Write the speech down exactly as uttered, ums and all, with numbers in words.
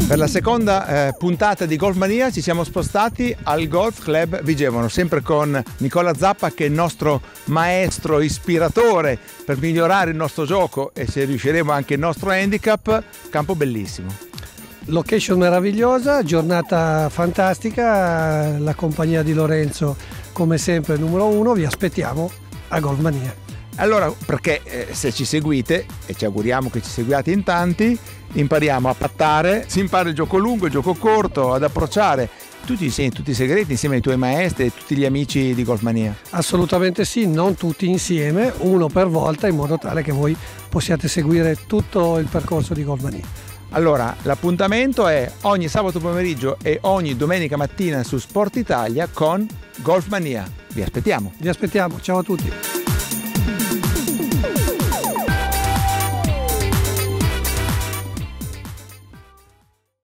Per la seconda eh, puntata di Golfmania ci siamo spostati al Golf Club Vigevano, sempre con Nicola Zappa che è il nostro maestro ispiratore per migliorare il nostro gioco e se riusciremo anche il nostro handicap. Campo bellissimo. Location meravigliosa, giornata fantastica, la compagnia di Lorenzo come sempre numero uno, vi aspettiamo a Golfmania. Allora, perché eh, se ci seguite, e ci auguriamo che ci seguiate in tanti, impariamo a pattare, si impara il gioco lungo, il gioco corto, ad approcciare. Tu ti insegni tutti i segreti insieme ai tuoi maestri e tutti gli amici di Golfmania? Assolutamente sì, non tutti insieme, uno per volta, in modo tale che voi possiate seguire tutto il percorso di Golfmania. Allora, l'appuntamento è ogni sabato pomeriggio e ogni domenica mattina su Sport Italia con Golfmania. Vi aspettiamo. Vi aspettiamo, ciao a tutti.